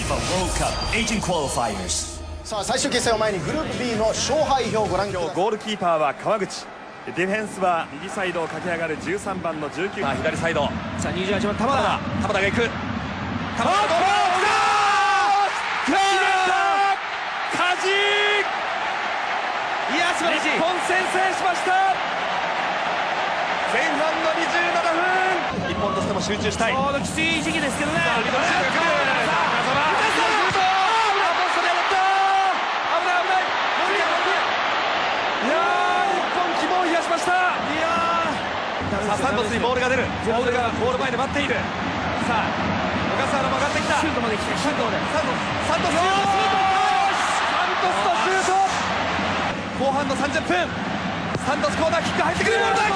FIFA World Cup Asian Qualifiers。 さあ最終決戦を前にグループ B の勝敗表をご覧ください。 ゴールキーパーは川口、ディフェンスは右サイドを駆け上がる13番の19番、左サイド、 さあ28番玉田が行く、玉田がカジいや素晴らしい。 日本先制しました。前半の27分、日本としても集中したい。 ちょうどきつい時期ですけどね。 ミドルシュートが来る。サントスにボールが出る。ボール前で待っている。さあ小笠原も上がってきた。 シュートまで来て、シュートまでサントスシュート、後半の30分、サントスコーナーキック入ってくる。ボールが入った。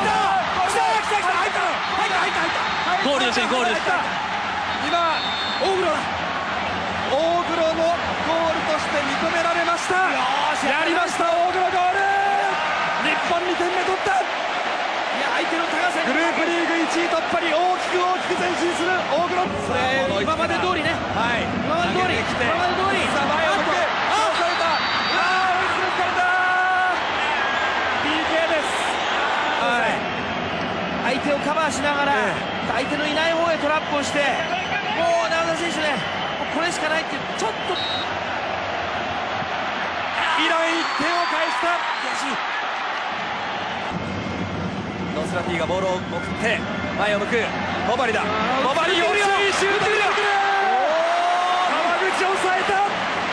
ゴールのシーン、ゴールです。 今大黒のゴールとして認められました。やりました、大黒ゴール。日本2点目取った。 相手の高さ、 グループリーグ1位突破に大きく前進する大黒。 これ今まで通りね。 はい、 今まで通り。 さあ前を向く。された。追いつかれた。PK です。 相手をカバーしながら、相手のいない方へトラップをして、もう長田選手ね、これしかないっていう、ちょっとイラン1点を返した。 悔しい。 ノスラティがボールを送って前を向く。モバリだ。モバリよりいいシュートだ。川口を抑えた。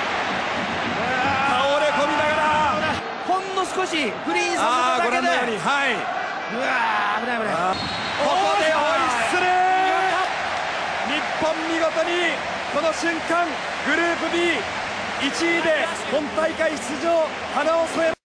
倒れ込みながらほんの少しフリーにさせただけで、 ご覧のように、はい、 うわー、危ない。 ここでホイッスル。日本見事にこの瞬間グループ B1位で本大会出場花を添え